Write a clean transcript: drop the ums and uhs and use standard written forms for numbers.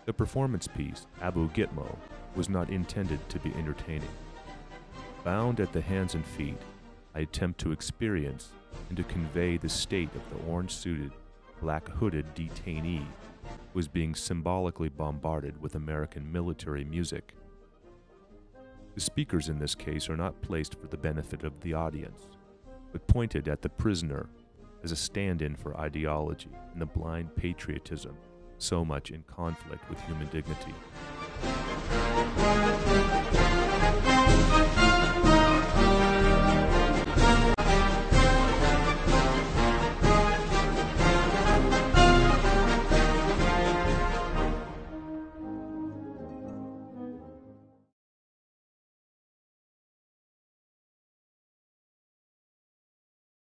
The performance piece, Abugitmo, was not intended to be entertaining. Bound at the hands and feet, I attempt to experience and to convey the state of the orange-suited, black-hooded detainee who is being symbolically bombarded with American military music. The speakers in this case are not placed for the benefit of the audience, but pointed at the prisoner as a stand-in for ideology and the blind patriotism so much in conflict with human dignity.